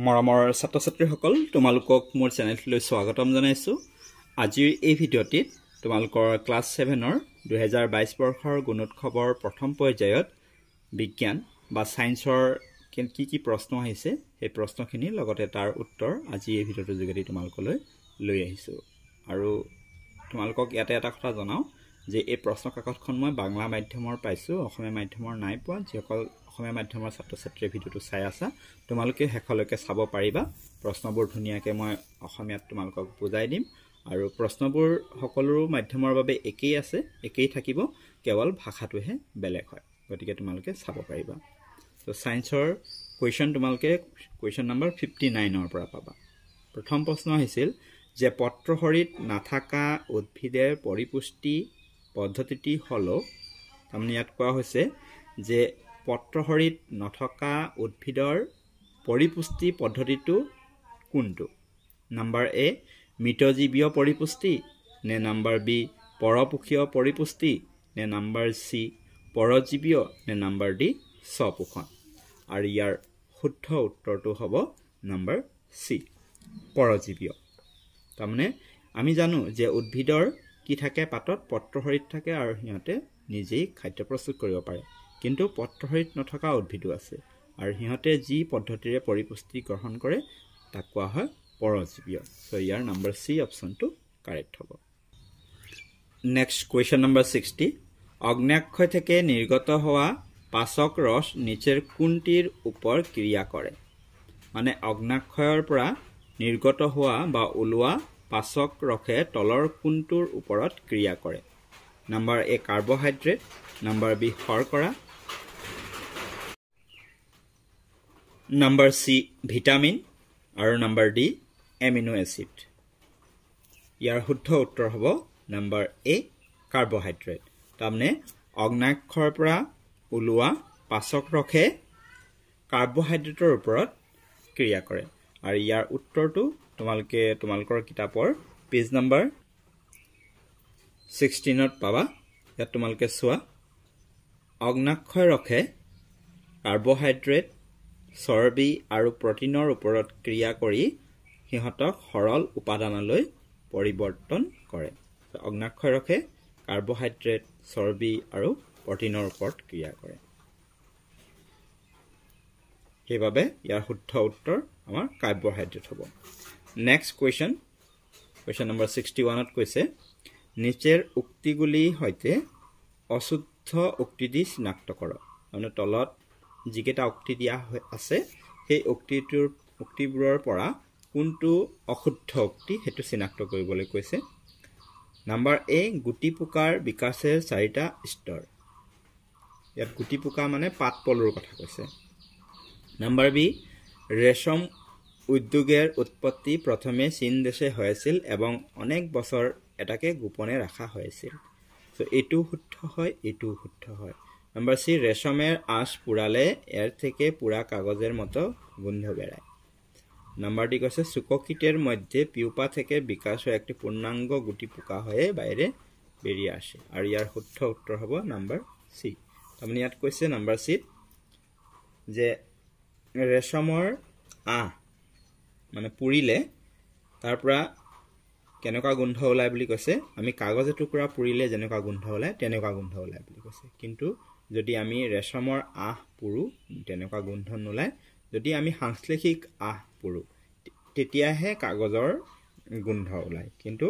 মৰমৰ ছাত্ৰ-ছাত্ৰীসকল তোমালোকক মোৰ চেনেললৈ স্বাগতম জনাইছো। আজিৰ এই ভিডিঅ'টিত তোমালোকৰ ক্লাছ 7ৰ 2022 বৰ্ষৰ গুণোৎসৱৰ প্ৰথম পৰ্যায়ত বিজ্ঞান বা সায়েন্সৰ কি প্ৰশ্ন আহিছে সেই প্ৰশ্নখিনি লগতে তাৰ উত্তৰ আজি এই ভিডিঅ'টোৰ যোগেদি তোমালোকলৈ লৈ আহিছো। আৰু তোমালোকক ইয়াতে এটা কথা জনাও যে এই প্ৰশ্ন কাকতখন মই বাংলা মাধ্যমৰ পাইছো, অসমীয়া মাধ্যমৰ নাই পোৱা। যিসকল অসমীয়া মাধ্যমৰ ছাত্ৰ-ছাত্ৰীয়ে ভিডিঅ'টো চাই আছা তোমালোকে হেখলৈকে চাব পাৰিবা। প্ৰশ্নবোৰ ধুনিয়াকে মই অসমীয়াত তোমালোকক বুজাই দিম আৰু প্ৰশ্নবোৰ সকলো মাধ্যমৰ বাবে একেই আছে, একেই থাকিব, কেৱল ভাষাটোহে বেলেগ হয়। গতিকে তোমালোকে চাব পাৰিবা। তো সায়েন্সৰ কুৱেশ্যন তোমালোকে কুৱেশ্যন নম্বৰ 59 পৰা পাবা। প্ৰথম প্ৰশ্ন আহিছিল যে পত্ৰহৰিত নাথাকা উদ্ভিদের পৰিপুষ্টি পদ্ধতিটি হলো। তাৰমানে ইয়াত কোৱা হৈছে যে পত্ৰহৰিত নথকা উদ্ভিদৰ পৰিপুষ্টি পদ্ধতিটো কোনটো? নাম্বাৰ এ মিতজীৱীয় পৰিপুষ্টি, নে নাম্বাৰ বি পৰপোষীয় পৰিপুষ্টি, নে নাম্বাৰ চি পৰজীৱীয়, নে নাম্বাৰ ডি স্বপোষণ। আৰু ইয়াৰ শুদ্ধ উত্তৰটো হ'ব নাম্বাৰ চি পৰজীৱীয়। তাৰমানে আমি জানো যে উদ্ভিদৰ কি থাকে, পাতত পত্ৰহৰিত থাকে আৰু সিহঁতে নিজেই খাদ্য প্ৰস্তুত কৰিব পাৰে। কিন্তু পত্ৰহৰিত নথকা উদ্ভিদো আছে আৰু সিহঁতে যি পদ্ধতিৰে পৰিপুষ্টি গ্ৰহণ কৰে তাক কোৱা হয় পৰজীৱীয়। সো ইয়াৰ নাম্বাৰ চি অপশ্যনটো কাৰেক্ট হ'ব। Next question number 60। অগ্ন্যাক্ষয় থেকে নির্গত হওয়া পাচক রস নিচের কোনটির উপর ক্রিয়া করে? মানে অগ্ন্যাক্ষয়ৰ পৰা নির্গত হওয়া বা ওলোৱা পাচক ৰসে তলৰ কোনটোৰ ওপৰত ক্ৰিয়া কৰে? Number A carbohydrate, number B শৰ্কৰা, নাম্বাৰ সি ভিটামিন আৰু নাম্বাৰ ডি এমিনো এচিড। ইয়াৰ শুদ্ধ উত্তৰ হ'ব নাম্বাৰ এ কাৰ্বহাইড্ৰেট। তাৰমানে অগ্ন্যাক্ষয়ৰ পৰা ওলোৱা পাচক ৰসে কাৰ্বহাইড্ৰেটৰ ওপৰত ক্ৰিয়া কৰে। আৰু ইয়াৰ উত্তৰটো তোমালোকে তোমালোকৰ কিতাপৰ পেজ নাম্বাৰ 16ত পাবা। ইয়াত তোমালোকে চোৱা, অগ্ন্যাক্ষয় ৰসে কাৰ্বহাইড্ৰেট, চৰ্বি আৰু প্ৰটিনৰ ওপৰত ক্ৰিয়া কৰি সিহঁতক সৰল উপাদানলৈ পৰিৱৰ্তন কৰে। অগ্ন্যাক্ষয় ৰসে কাৰ্বহাইড্ৰেট, চৰ্বি আৰু প্ৰটিনৰ ওপৰত ক্ৰিয়া কৰে। সেইবাবে ইয়াৰ শুদ্ধ উত্তৰ আমাৰ কাৰ্বহাইড্ৰেট হ'ব। নেক্সট কুৱেশ্যন নম্বৰ 61ত কৈছে নিচেৰ উক্তিগুলি সৈতে অশুদ্ধ উক্তি দি চিনাক্ত কৰক। মানে তলত যিকেইটা উক্তি দিয়া আছে সেই উক্তিবোৰৰ পৰা কোনটো অশুদ্ধ উক্তি সেইটো চিনাক্ত কৰিবলৈ কৈছে। নাম্বাৰ এ গুটি পোকাৰ বিকাশেৰ 4টা স্তৰ। ইয়াত গুটি পোকা মানে পাত পলুৰ কথা কৈছে। নাম্বাৰ বি ৰেশম উদ্যোগের উৎপত্তি প্রথমে চীন দেশে হয়েছিল এবং অনেক বছর এটাকে গোপনে রাখা হয়েছিল। তো এইটো শুদ্ধ হয়, এইটো শুদ্ধ হয়। নাম্বার সি রেশমের আঁশ পুড়ালে এর থেকে পুরা কাগজের মতো গন্ধ বেড়ায়। নাম্বার ডি কৈছে চুককিটের মধ্যে পিউপা থেকে বিকাশ হয়ে একটি পূর্ণাঙ্গ গুটি পোকা হয়ে বাইরে বেরিয়ে আসে। আর ইয়ার শুদ্ধ উত্তর হব নাম্বার সি। তাৰমানে ইয়াত কৈছে নাম্বার সি যে ৰেশমৰ আঁহ মানে পুৰিলে তাৰ পৰা কেনেকুৱা গোন্ধ ওলায় বুলি কৈছে। আমি কাগজ এটুকুৰা পুৰিলে যেনেকুৱা গোন্ধ ওলায় তেনেকুৱা গোন্ধ ওলায় বুলি কৈছে। কিন্তু যদি আমি ৰেশমৰ আঁহ পুৰো তেনেকুৱা গোন্ধ নোলায়। যদি আমি সাংশ্লেষিক আঁহ পুৰো তেতিয়াহে কাগজৰ গোন্ধ ওলায়। কিন্তু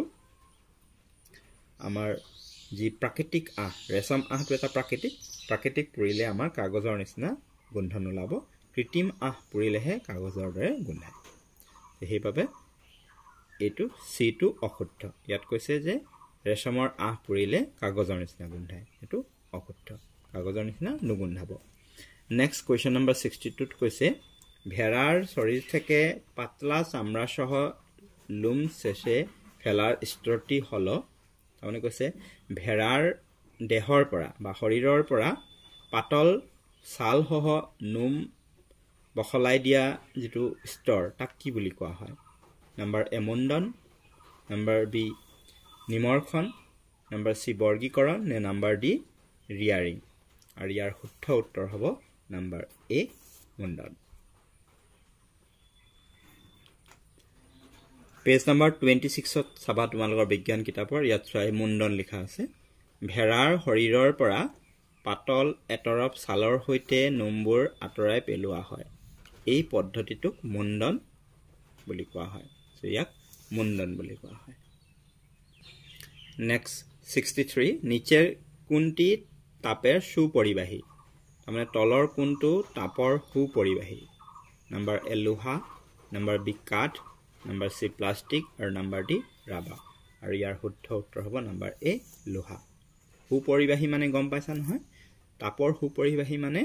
আমাৰ যি প্ৰাকৃতিক আঁহ, ৰেশম আঁহটো এটা প্ৰাকৃতিক পুৰিলে আমাৰ কাগজৰ নিচিনা গোন্ধ নোলাব। কৃত্ৰিম আঁহ পুৰিলেহে কাগজৰ দৰে গোন্ধায়। সেইবাবে এইটো চিটো অশুদ্ধ। ইয়াত কৈছে যে ৰেশমৰ আঁহ পুৰিলে কাগজৰ নিচিনা গোন্ধায়, এইটো অশুদ্ধ, কাগজৰ নিচিনা নুগোন্ধাব। নেক্সট কুৱেশ্যন নম্বৰ 62ত কৈছে ভেড়ার শরীর থেকে পাতলা চামড়া সহ লোম শেষে ফেলার স্তরটি হলো। তাৰমানে কৈছে ভেড়াৰ দেহৰ পৰা বা শৰীৰৰ পৰা পাতল ছাল সহ নোম বখলাই দিয়া যিটো স্তৰ তাক কি বুলি কোৱা হয়? নাম্বাৰ এ মুণ্ডন, নাম্বাৰ বি নিমৰ্ষণ, নাম্বাৰ চি বৰ্গীকৰণ, নে নাম্বাৰ ডি ৰিয়াৰিং। আৰু ইয়াৰ শুদ্ধ উত্তৰ হ'ব নাম্বাৰ এ মুণ্ডন। পেজ নম্বৰ 26ত চাবা তোমালোকৰ বিজ্ঞান কিতাপৰ ইয়াত চোৱা মুণ্ডন লিখা আছে ভেড়াৰ শৰীৰৰ পৰা পাতল এতৰপ ছালৰ সৈতে নোমবোৰ আঁতৰাই পেলোৱা হয় এই পদ্ধতিটোক মুণ্ডন বুলি কোৱা হয় সো ইয়াক মুণ্ডন বুলি কোৱা হয় নেক্সট 63 নিচেৰ কোনটি তাপেৰ সুপৰিবাহী তাৰমানে তলৰ কোনটো তাপৰ সুপৰিবাহী নাম্বাৰ এ লোহা নাম্বাৰ বি কাঠ নাম্বাৰ সি প্লাষ্টিক আৰু নাম্বাৰ ডি ৰাবাৰ আৰু ইয়াৰ শুদ্ধ উত্তৰ হ'ব নাম্বাৰ এ লোহা সুপৰিবাহী মানে গম পাইছা নহয় তাপৰ সুপৰিবাহী মানে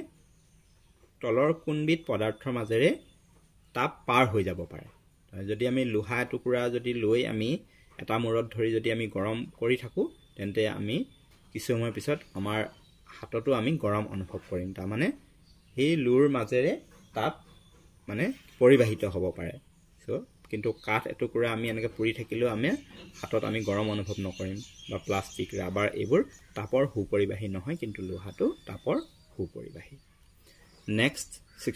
তলৰ কোনবিধ পদাৰ্থৰ মাজেৰে তাপ পাৰ হৈ যাব পাৰে যদি আমি লোহা টুকুৰা যদি লৈ আমি এটা মূৰত ধৰি যদি আমি গৰম কৰি থাকো তেন্তে আমি কিছু সময় পিছত আমাৰ হাতটো আমি গৰম অনুভৱ কৰিম তাৰ মানে এই লুৰ মাজেৰে তাপ মানে পৰিবাহিত হ'ব পাৰে সো কিন্তু কাঠ এটুকুৰা আমি এনেকৈ পুৰি থাকিলেও আমি হাতত আমি গৰম অনুভৱ নকৰিম বা প্লাষ্টিক ৰাবাৰ এইবোৰ তাপৰ সুপৰিবাহী নহয় কিন্তু লোহাটো তাপৰ সুপৰিবাহী নেক্সট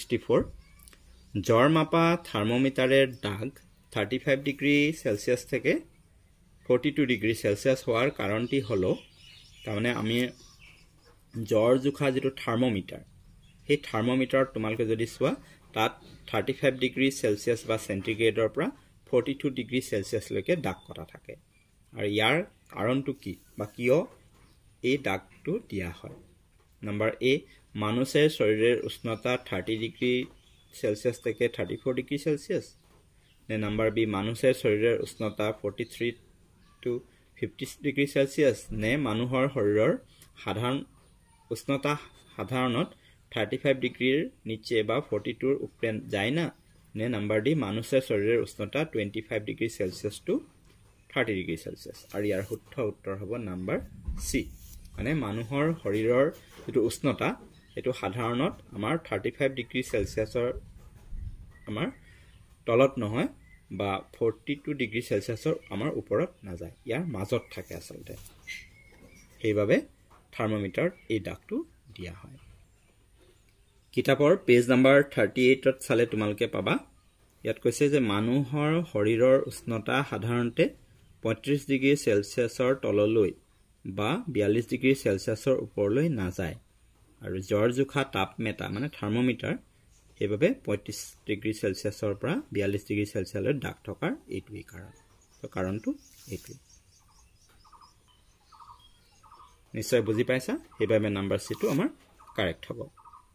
64 জ্বৰ মাপা থাৰ্মোমিটাৰৰ দাগ 35 ডিগ্ৰী সেলসিয়াস থেকে 42 ডিগ্ৰী সেলসিয়াস হোৱাৰ কাৰণটি হলো তাৰমানে আমি জ্বৰ জোখা যেটো থাৰ্মোমিটাৰ সেই থাৰ্মোমিটাৰ তোমালকে যদি চোৱা তাত 35 ডিগ্ৰী সেলসিয়াস বা সেন্টিগ্ৰেডৰ পৰা 42 ডিগ্ৰী সেলসিয়াস লৈকে দাগ কটা থাকে আৰু ইয়াৰ কাৰণটো কি বা কিয় এই দাগটো দিয়া হয় নাম্বাৰ এ মানুষের শরীরের উষ্ণতা 30 ডিগ্রি সেলসিয়াস থেকে 34 ডিগ্রি সেলসিয়াস নে নাম্বার বি মানুষের শরীরের উষ্ণতা 43 টু 50 ডিগ্রি সেলসিয়াস নে মানুহৰ শৰীৰৰ সাধাৰণ উষ্ণতা সাধাৰণত 35 ডিগ্ৰীৰ নিচে বা 42 উপরে যায় না নে নাম্বার ডি মানুষের শরীরের উষ্ণতা 25 degree Celsius to 30 degree Celsius আৰু ইয়াৰ শুদ্ধ উত্তৰ হ'ব নাম্বাৰ সি মানে মানুহৰ শৰীৰৰ যেটো উষ্ণতা এটো সাধাৰণত আমাৰ 35 ডিগ্ৰী সেলসিয়াসৰ আমাৰ তলত নহয় বা 42 ডিগ্ৰী সেলসিয়াসৰ আমাৰ ওপৰত না যায় ইয়াৰ মাজত থাকে আসলতে সেইভাবে থাৰ্মোমিটাৰ এই দাগটো দিয়া হয় কিতাপৰ পেজ নম্বৰ 38ত চালে তোমালকে পাবা ইয়াত কৈছে যে মানুহৰ শৰীৰৰ উষ্ণতা সাধাৰণতে 35 ডিগ্ৰী সেলসিয়াসৰ তললৈ বা 42 ডিগ্ৰী সেলসিয়াসৰ ওপৰলৈ না যায় আৰু জ্বৰ জোখা তাপমেটা মানে থাৰ্মোমিটাৰ সেইভাবে 35 ডিগ্ৰী সেলসিয়াসৰ পৰা 42 ডিগ্ৰী সেলসিয়াসলৈ দাগ থকাৰ এইটোই কাৰণ তো কাৰণটো এইটোই নিশ্চয় বুজি পাইছা সেইভাবে নাম্বাৰ সি টো আমাৰ কাৰেক্ট হ'ব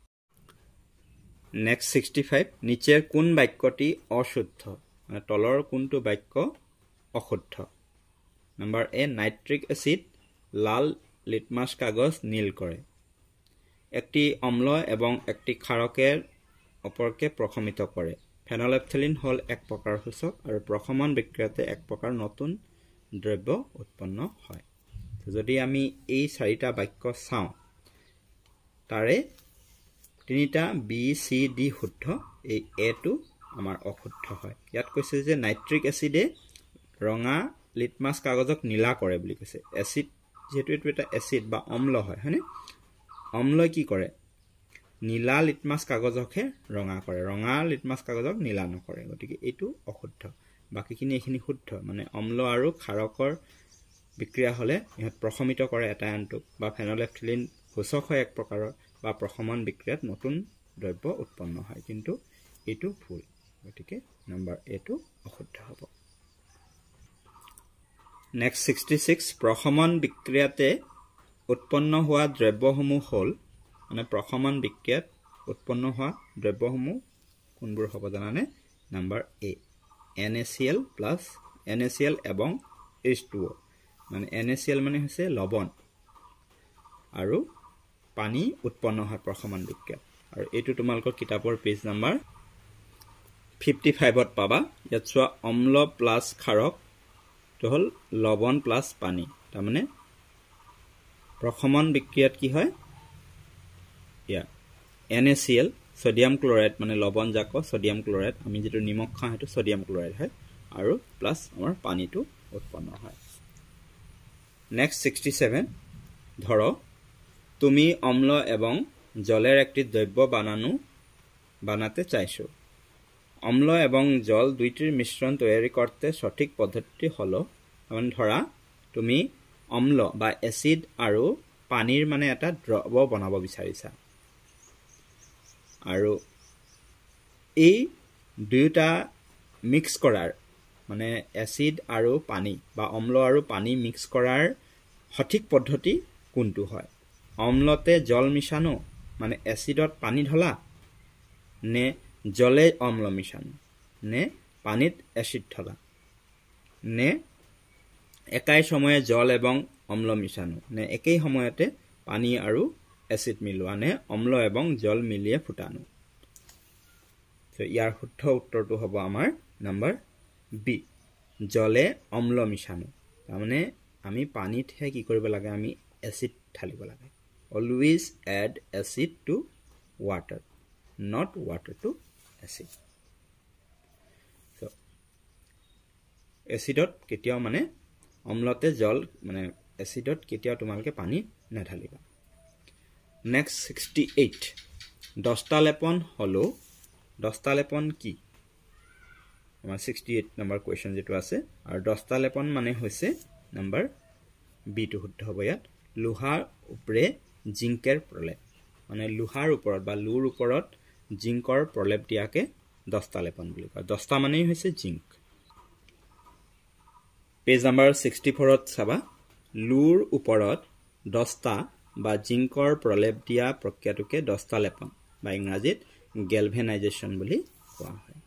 নেক্সট 65 নিচেৰ কোন বাক্যটি অশুদ্ধ মানে তলৰ কোনটো বাক্য অশুদ্ধ নাম্বাৰ এ নাইট্ৰিক এসিড লাল লিটমাস কাগজ নীল কৰে একটি অম্ল এবং একটি ক্ষাৰকের অপরকে প্রশমিত করে ফেনলেফথেলিন হল এক প্রকার সূচক আর প্রশমন বিক্রিয়াতে এক প্রকার নতুন দ্রব্য উৎপন্ন হয় যদি আমি এই চাৰিটা বাক্য চাওঁ তাৰে তিনিটা বি সি ডি শুদ্ধ এই এ টো আমাৰ অশুদ্ধ হয় ইয়াত কৈছে যে নাইট্ৰিক এসিডে ৰঙা লিটমাস কাগজক নীলা কৰে বুলি কৈছে এসিড যেহেতু এটো এটা এসিড বা অম্ল হয় হয়নে অম্ল কি কৰে নীলা লিটমাস কাগজকহে ৰঙা কৰে ৰঙা লিটমাস কাগজক নীলা নকৰে গতিকে এটো অশুদ্ধ বাকিখিনি এখিনি শুদ্ধ মানে অম্ল আৰু ক্ষাৰকৰ বিক্ৰিয়া হলে ইহত প্ৰশমিত কৰে এটা আনটোক বা ফেনলেফথেলিন সূচক হয় এক প্ৰকাৰৰ বা প্ৰশমন বিক্ৰিয়াত নতুন দ্ৰব্য উৎপন্ন হয় কিন্তু এটো ভুল গতিকে নাম্বাৰ এ টো অশুদ্ধ হ'ব নেক্সট 66 প্ৰশমন বিক্ৰিয়াতে উৎপন্ন হোৱা দ্ৰব্যসমূহ হল মানে প্ৰশমন বিক্ৰিয়াত উৎপন্ন হোৱা দ্ৰব্যসমূহ কোনবোৰ হ'ব জানানে number A NaCl plus NaCl এবং H2O মানে NaCl মানে হৈছে লৱণ আৰু পানী উৎপন্ন হয় প্ৰশমন বিক্ৰিয়াত আৰু এটো তোমালকৰ কিতাপৰ পেজ নাম্বাৰ 55ত পাবা ইয়াত চোৱা অম্ল প্লাস ক্ষাৰক তো হল লৱণ প্লাস পানী তাৰ মানে প্ৰশমন বিক্ৰিয়াত কি হয় ইয়া NaCl সোডিয়াম ক্লোৰাইড মানে লৱণ জাক সোডিয়াম ক্লোৰাইড আমি যেটো নিমখ খাওঁ হেতু সোডিয়াম ক্লোৰাইড হয় আৰু প্লাস আমাৰ পানীটো উৎপন্ন হয় নেক্সট 67 ধরো তুমি অম্ল এবং জলের একটি দ্রব্য বানাতে চাইছো অম্ল এবং জল দুইটির মিশ্রণ তৈরি করতে সঠিক পদ্ধতি হলো মানে ধৰা তুমি অম্ল বা এসিড আৰু পানীৰ মানে এটা দ্ৰৱ বনাব বিচাৰিছা আৰু এই দুইটা মিক্স কৰাৰ মানে এসিড আৰু পানী বা অম্ল আৰু পানী মিক্স কৰাৰ সঠিক পদ্ধতি কোনটো হয় অম্লতে জল মিশানো মানে এসিডত পানী ঢলা নে জলে অম্ল মিশানো নে পানীত এসিড ঢলা নে একাই সময়ে জল এবং অম্ল মিশানো নে একেই সময়তে পানী আৰু এসিড মিলোৱা নে অম্ল এবং জল মিলিয়ে ফুটানো তো ইয়াৰ শুদ্ধ উত্তৰটো হ'ব আমাৰ নাম্বাৰ বি জলে অম্ল মিশানো তাৰমানে আমি পানীতহে কি কৰিব লাগে আমি এসিড ঢালিব লাগে always add acid to water not water to acid so এসিডত কেতিয়াও মানে অম্লতে জল মানে এসিডত কেতিয়াও তোমালকে পানী নাঢালিবা নেক্সট 68 দস্তা লেপন হলো দস্তা লেপন কি আমাৰ 68 নম্বৰ কোৱেশ্চন যেটো আছে আৰু দস্তা লেপন মানে হৈছে নম্বৰ বি টু শুদ্ধ হ'ব ইয়াত লোহাৰ উপৰে জিংকৰ প্ৰলেপ মানে লোহাৰ ওপৰত বা লুৰ ওপৰত জিংকৰ প্ৰলেপ দিয়াকে দস্তা লেপন বুলি কয় দস্তা মানে হৈছে জিংক পেজ নম্বৰ 64 ত চাবা লুৰ ওপৰত দস্তা বা জিংকৰ প্ৰলেপ দিয়া প্ৰক্ৰিয়াটোকে দস্তা লেপন বা ইংৰাজীত গেলভেনাইজেশ্যন বুলি কোৱা হয়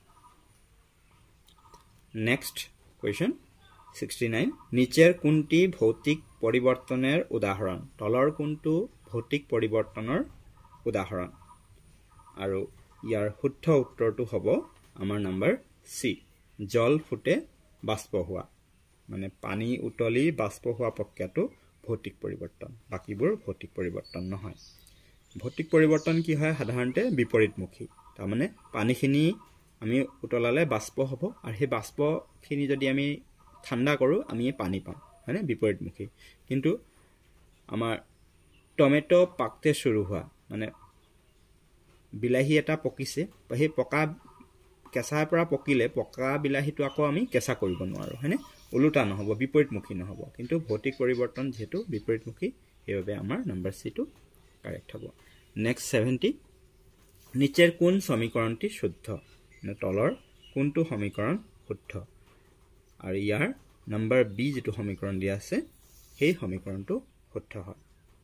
নেক্সট কোৱেশ্চন 69 নিচেৰ কোনটি ভৌতিক পৰিৱৰ্তনৰ উদাহৰণ তলৰ কোনটো ভৌতিক পৰিৱৰ্তনৰ উদাহৰণ আৰু ইয়াৰ শুদ্ধ উত্তৰটো হ'ব আমাৰ নম্বৰ সি জল ফুটে বাষ্প হোৱা মানে পানী উতলি বাষ্প হোৱা প্ৰক্ৰিয়াটো ভৌতিক পৰিৱৰ্তন বাকিবোৰ ভৌতিক পৰিৱৰ্তন নহয় ভৌতিক পৰিৱৰ্তন কি হয় সাধাৰণতে বিপৰীতমুখী তাৰ মানে পানীখিনি আমি উতলালে বাষ্প হ'ব আৰু সেই বাষ্পখিনি যদি আমি ঠাণ্ডা কৰো আমি পানী পাম মানে বিপৰীতমুখী কিন্তু আমাৰ টমেটো পাকতে শুরু হোৱা মানে বিলাহী এটা পকিছে বা সেই পকা কেঁচাৰ পৰা পকিলে পকা বিলাহীটো আকৌ আমি কেঁচা কৰিব নোৱাৰো হয়নে উলুটা নহব বিপৰীতমুখী নহব কিন্তু ভৌতিক পৰিৱৰ্তন যেটো বিপৰীতমুখী সেইবাবে আমাৰ নম্বৰ সি টো কাৰেক্ট হ'ব নেক্সট 70 নিচেৰ কোন সমীকৰণটি শুদ্ধ মানে তলৰ কোনটো সমীকৰণ শুদ্ধ আৰু ইয়াৰ নম্বৰ বি যেটো সমীকৰণ দিয়া আছে সেই সমীকৰণটো শুদ্ধ হয়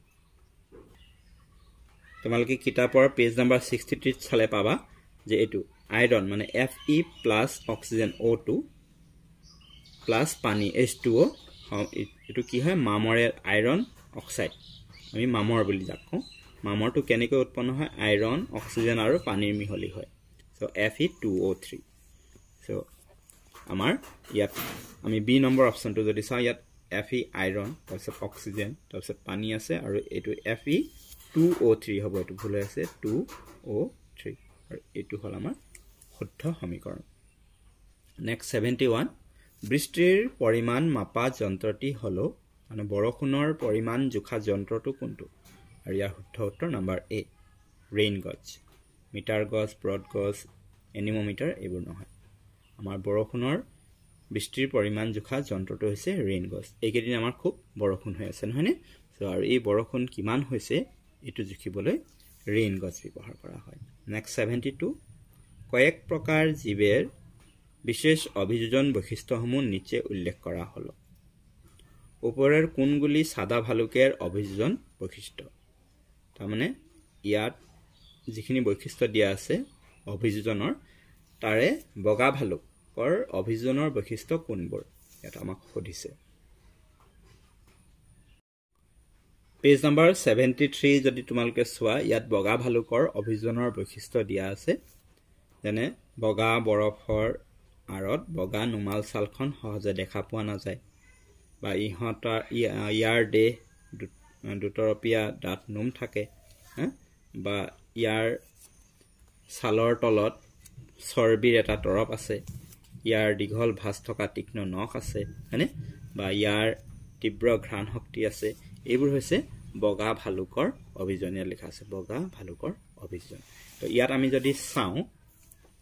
তোমালোকে কিতাপৰ পেজ নম্বৰ 63 চালে পাবা যে এটো আয়ৰন মানে Fe plus oxygen O2 plus পানী H2O এটো কি হয় মামৰে আয়ৰন অক্সাইড আমি মামৰ বুলি যাকো মামৰটো কেনেকৈ উৎপন্ন হয় আয়ৰন অক্সিজেন আৰু পানীৰ মিহলি হয় সো Fe2O3 সো আমাৰ ইয়াত আমি বি নম্বৰ অপচনটো যদি চাও ইয়াত Fe আয়ৰন তাৰপিছত অক্সিজেন তাৰপিছত পানী আছে আৰু এটো Fe2O3 হ'ব এটো ভুল আছে 2O3 আৰু এটো হল আমাৰ শুদ্ধ সমীকৰণ নেক্সট 71 বৃষ্টিৰ পৰিমাণ মাপা যন্ত্ৰটি হলো মানে বৰষুণৰ পৰিমাণ জোখা যন্ত্ৰটো কোনটো আৰু ইয়াৰ শুদ্ধ উত্তৰ number A rain gauge meter gauge broad gauge anemometer এইবোৰ নহয় আমাৰ বৰষুণৰ বৃষ্টিৰ পৰিমাণ জোখা যন্ত্ৰটো হৈছে ৰেইন গজ এইকেদিন আমাৰ খুব বৰষুণ হৈ আছে নহয়নে সো আৰু এই বৰষুণ কিমান হৈছে এটো জুখিবলৈ ৰেইন গজ ব্যৱহাৰ কৰা হয় নেক্সট 72 কয়েক প্ৰকাৰ জীৱেৰ বিশেষ অভিযোজন বৈশিষ্ট্যসমূহ নিচে উল্লেখ কৰা হলো ওপৰৰ কোনগুলি সাদা ভালুকেৰ অভিযোজন বৈশিষ্ট্য তাৰ মানে ইয়াত যিখিনি বৈশিষ্ট্য দিয়া আছে অভিযোজনৰ তাৰে বগা ভালুকৰ অভিযোজনৰ বৈশিষ্ট্য কোনবোৰ এটা আমাক সুধিছে পেজ নম্বৰ 73 যদি তোমালকে চোৱা ইয়াত বগা ভালুকৰ অভিযোজনৰ বৈশিষ্ট্য দিয়া আছে যেনে বগা বৰফৰ আৰত বগা নুমাল ছালখন সহজে দেখা পোৱা নাযায় বা ইহঁতৰ ইয়াৰ দেহ দুতৰপীয়া দাঁত নোম থাকে বা ইয়াৰ ছালৰ তলত চৰ্বিৰ এটা তৰপ আছে ইয়াৰ দীঘল ভাঁজ থকা তীক্ষ্ণ নখ আছে হয়নে বা ইয়াৰ তীব্ৰ ঘ্ৰাণ শক্তি আছে এইবোৰ হৈছে বগা ভালুকৰ অভিযোজনীয় লেখা আছে বগা ভালুকৰ অভিযোজন তো ইয়াত আমি যদি চাওঁ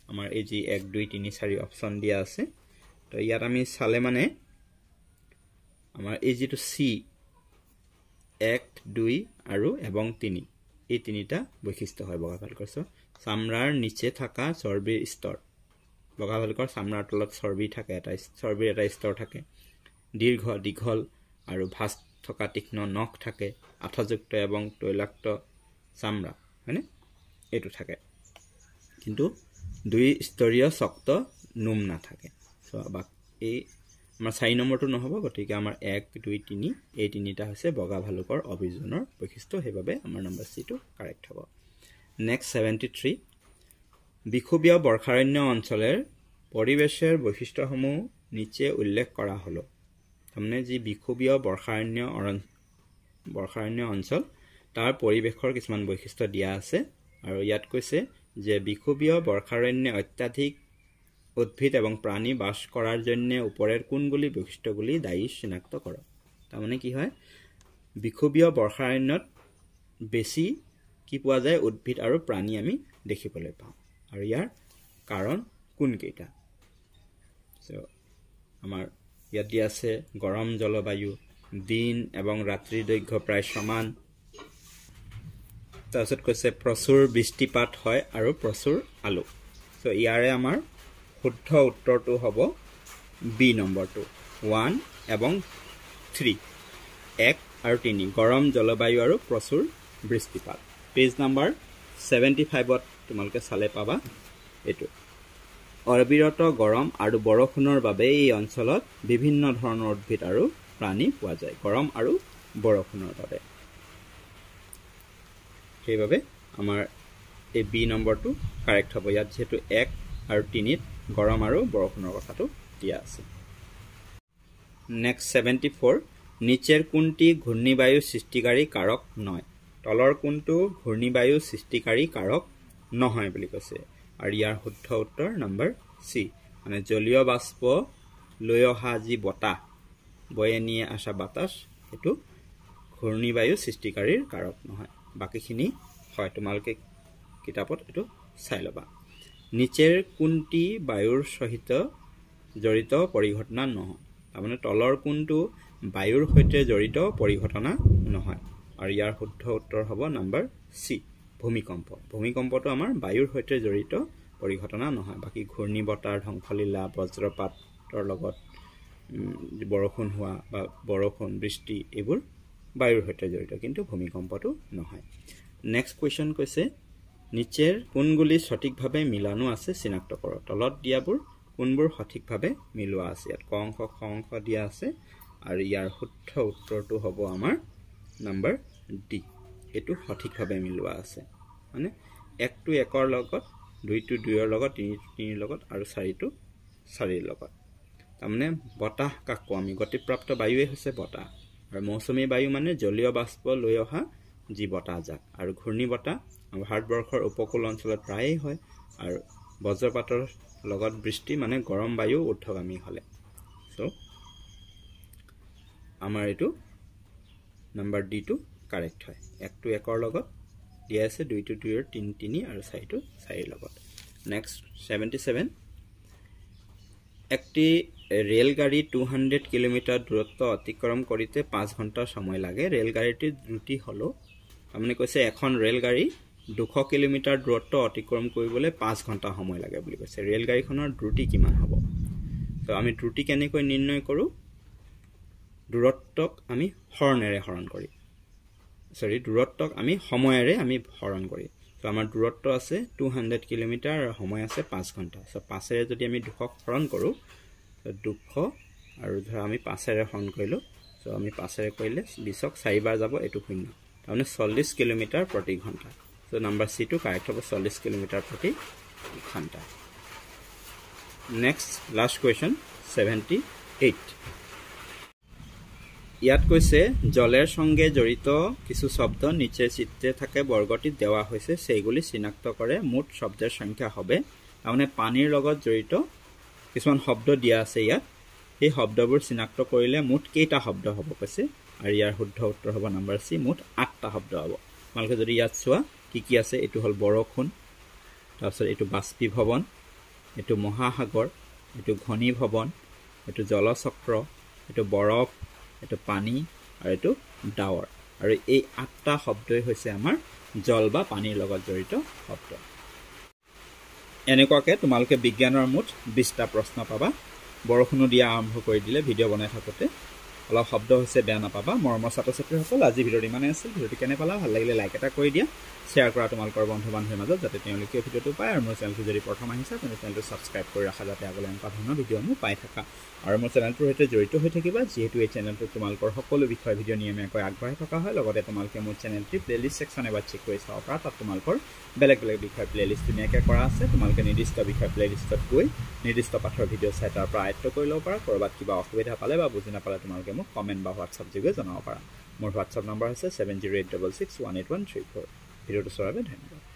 আমাৰ এই যি 1 2 3 4 অপচন দিয়া আছে তো ইয়াত আমি চালে মানে আমাৰ এই যেটো সি 1 2 আৰু এবং 3 এই তিনিটা বৈশিষ্ট্য হয় বগা ভালুকৰ চামৰাৰ নিচে থকা চৰ্বিৰ স্তৰ বগা ভালুকৰ চামৰাৰ তলত চৰ্বি থাকে এটা চৰ্বিৰ এটা স্তৰ থাকে দীঘল আৰু ভাঁজ থকা তীক্ষ্ণ নখ থাকে আঠাযুক্ত এবং তৈলাক্ত চামৰা হয়নে এটো থাকে কিন্তু দুই স্তৰীয় শক্ত নোম নাথাকে সো আবাক এই আমাৰ 4 নম্বৰটো নহব গতিকে আমাৰ 1 2 3 এই তিনিটা হৈছে বগা ভালুকৰ অভিযোজনৰ বৈশিষ্ট্য হেবাবে আমাৰ নম্বৰ সি টো কাৰেক্ট হ'ব নেক্সট 73 বিখুবীয় বৰ্ষাৰণ্য অঞ্চলৰ পৰিবেশৰ বৈশিষ্ট্যসমূহ নিচে উল্লেখ কৰা হলো তাৰমানে যি বিখুবীয় বৰ্ষাৰণ্য অঞ্চল তাৰ পৰিবেশৰ কিছুমান বৈশিষ্ট্য দিয়া আছে আৰু ইয়াত কৈছে যে বিখুবীয় বৰ্ষাৰণ্য অত্যাধিক উদ্ভিদ এবং প্ৰাণী বাস কৰাৰ জন্য উপরের কোনগুলি বৈশিষ্ট্যগুলি দায়ী চিনাক্ত কৰক তাৰমানে কি হয় বিখুবীয় বৰ্ষাৰণ্যত বেছি কি পোৱা যায় উদ্ভিদ আৰু প্ৰাণী আমি দেখিবলৈ পাওঁ আৰু ইয়াৰ কাৰণ কোন কেইটা সো আমাৰ ইয়াত দিয়া আছে গৰম জলবায়ু দিন এবং ৰাত্ৰিৰ দৈৰ্ঘ্য প্ৰায় সমান তাৰপিছত কৈছে প্ৰচুৰ বৃষ্টিপাত হয় আৰু প্ৰচুৰ আলোক সো ইয়াৰে আমাৰ শুদ্ধ উত্তৰটো হ'ব বি নম্বৰটো 1 এবং 3 1 আৰু 3 গৰম জলবায়ু আৰু প্ৰচুৰ বৃষ্টিপাত পেজ নম্বৰ 75ত তোমালকে চালে পাবা এটো অৰবিৰত গৰম আৰু বৰষুণৰ বাবে এই অঞ্চলত বিভিন্ন ধৰণৰ উদ্ভিদ আৰু প্ৰাণী পোৱা যায় গৰম আৰু বৰষুণৰ বাবে সেইবাবে আমাৰ এই বি নম্বৰটো কাৰেক্ট হ'ব ইয়াত যেটো 1 আৰু 3 গৰম আৰু বৰষুণৰ কথাটো দিয়া আছে নেক্সট 74 নিচেৰ কোনটি ঘূৰ্ণিবায়ু সৃষ্টিকাৰী কাৰক নহয় তলৰ কোনটো ঘূৰ্ণিবায়ু সৃষ্টিকাৰী কাৰক নহয় বুলি কৈছে আৰু ইয়াৰ শুদ্ধ উত্তৰ নম্বৰ সি মানে জলীয় বাষ্প লৈ অহা যি বতাহ বয়ে নিয়ে আসা বাতাস এটো ঘূৰ্ণিবায়ু সৃষ্টিকাৰীৰ কাৰক নহয় বাকিখিনি হয় তোমালকে কিতাপত এটো চাই লবা নিচেৰ কোনটি বায়ুৰ সহিত জড়িত পৰিঘটনা নহয় তাৰমানে তলৰ কোনটো বায়ুৰ সৈতে জড়িত পৰিঘটনা নহয় আৰু ইয়াৰ শুদ্ধ উত্তৰ হ'ব নম্বৰ সি ভূমিকম্পটো আমাৰ বায়ুৰ সৈতে জড়িত পৰিঘটনা নহয় বাকি ঘূৰ্ণি বতাহ ধ্বংসলীলা বজ্ৰপাতৰ লগত বৰষুণ হোৱা বা বৰষুণ বৃষ্টি এইবোৰ বায়ুৰ সৈতে জড়িত কিন্তু ভূমিকম্পটো নহয় নেক্সট কোৱেশ্চন কৈছে নিচেৰ কোনগুলি সঠিকভাৱে মিলানো আছে চিনাক্ত কৰক তলত দিয়াবোৰ কোনবোৰ সঠিকভাৱে মিলোৱা আছে ইয়াত ক অংশ খ অংশ দিয়া আছে আৰু ইয়াৰ শুদ্ধ উত্তৰটো হ'ব আমাৰ নম্বৰ ডি এটো সঠিকভাৱে মিলোৱা আছে মানে 1 টো 1 ৰ লগত 2 টো 2 ৰ লগত 3 টো 3 ৰ লগত আৰু 4 টো 4 ৰ লগত তাৰমানে বতাহ কাকো আমি গতিপ্ৰাপ্ত বায়ুৱে হৈছে বতাহ আৰু মৌচুমী বায়ু মানে জলীয় বাষ্প লৈ অহা যি বতাহ যাক আৰু ঘূৰ্ণি বতাহ ভাৰতবৰ্ষৰ উপকূল অঞ্চলত প্ৰায়ে হয় আৰু বজ্ৰপাতৰ লগত বৃষ্টি মানে গৰম বায়ু ঊৰ্ধ্বগামী হলে সো আমাৰ এটো নম্বৰ ডি টো কাৰেক্ট হয় 1 টো 1 ৰ লগত দিয়া আছে 2 টো 2 ৰ 3 3 আৰু 4 টো 4 ৰ লগত নেক্সট 77 একটি ৰেলগাড়ী 200 কিলোমিটাৰ দূৰত্ব অতিক্ৰম কৰিতে 5 ঘণ্টা সময় লাগে ৰেলগাড়ীটিৰ দ্ৰুতি হলো তাৰমানে কৈছে এখন ৰেলগাড়ী 200 কিলোমিটাৰ দূৰত্ব অতিক্ৰম কৰিবলৈ 5 ঘণ্টা সময় লাগে বুলি কৈছে ৰেলগাড়ীখনৰ দ্ৰুতি কিমান হ'ব তো আমি দ্ৰুতি কেনেকৈ নিৰ্ণয় কৰো দূৰত্বক আমি হৰণেৰে হৰণ কৰি দূৰত্বক আমি সময়েৰে আমি হৰণ কৰি তো আমাৰ দূৰত্ব আছে 200 কিলোমিটাৰ আৰু সময় আছে 5 ঘণ্টা সো 5 এৰে যদি আমি 200 হৰণ কৰো তো 200 আৰু ধৰা আমি 5 এৰে হৰণ কৰিলো সো আমি 5 এৰে কৰিলে 20ক 4 বাৰ যাব এটো শূন্য তাৰমানে 40 কিলোমিটাৰ প্ৰতি ঘণ্টা সো নম্বৰ সি টো কাৰেক্ট হ'ব 40 কিলোমিটাৰ প্ৰতি ঘণ্টা নেক্সট লাষ্ট কোৱেশ্চন 78 ইয়াত কৈছে জলের সঙ্গে জড়িত কিছু শব্দ নিচের চিত্রে থাকে বর্গটিত দেওয়া হয়েছে সেইগুলি চিনাক্ত করে মোট শব্দের সংখ্যা হবে মানে পানির লগত জড়িত কিছুমান শব্দ দিয়া আছে ইয়াত এই শব্দবোৰ চিনাক্ত কৰিলে মোট কেইটা শব্দ হ'ব কৈছে আৰু ইয়াৰ শুদ্ধ উত্তৰ হ'ব নম্বৰ সি মোট 8টা শব্দ হ'ব মালকে যদি ইয়াত চোৱা কি কি আছে এটো হল বৰষুণ তাৰপিছত এটো বাষ্পীভৱন এইটো মহাসাগৰ, এইটো ঘনীভৱন, এইটো জলচক্ৰ, এইটো বৰফ, এইটো পানী আৰু এইটো ডাৱৰ। আৰু এই 8টা শব্দই হৈছে আমাৰ জল বা পানীৰ লগত জড়িত শব্দ। এনেকুৱাকে তোমালোকে বিজ্ঞানৰ মুঠ 20টা প্ৰশ্ন পাবা। বৰষুণো দিয়া আৰম্ভ কৰি দিলে ভিডিঅ' বনাই থাকোঁতে। অলপ শব্দ হৈছে বেয়া নাপাবা। মৰমৰ ছাত্ৰ ছাত্ৰীসকল, আজি ভিডিঅ'টো ইমানেই আছিল। ভিডিঅ'টো কেনে পালা? ভাল লাগিলে লাইক এটা কৰি দিয়া, শ্বেয়াৰ কৰা তোমালোকৰ বন্ধু বান্ধৱীৰ মাজত, যাতে তেওঁলোকে ভিডিঅ'টো পায়। আৰু মোৰ চেনেলটো যদি প্ৰথম আহিছা তেন্তে চেনেলটো ছাবস্ক্ৰাইব কৰি ৰাখা, যাতে আগলৈ এনেকুৱা ধৰণৰ ভিডিঅ'সমূহ পাই থাকা। আৰু মোৰ চেনেলটোৰ সৈতে জড়িত হৈ থাকিবা, যিহেতু এই চেনেলটোত তোমালোকৰ সকলো বিষয় ভিডিঅ' নিয়মীয়াকৈ আগবঢ়াই থকা হয়। লগতে তোমালোকে মোৰ চেনেলটি প্লেলিষ্ট ছেকশ্যন এবাৰ চেক কৰি চাব পাৰা। তাত তোমালোকৰ বেলেগ বেলেগ বিষয় প্লেলিষ্ট ধুনীয়াকৈ কৰা আছে। তোমালোকে নিৰ্দিষ্ট বিষয় প্লেলিষ্টত গৈ নিৰ্দিষ্ট পাঠৰ ভিডিঅ' চাই তাৰ পৰা আয়ত্ব কৰি ল'ব পাৰা। ক'ৰবাত কিবা অসুবিধা পালে বা বুজি নাপালে তোমালোকে মোক কমেণ্ট বা হোৱাটছআপ যোগে জনাব পাৰা। মোৰ হোৱাটছআপ নম্বৰ হৈছে 7086618134। ভিডিঅ'টো চোৱাৰ বাবে ধন্যবাদ।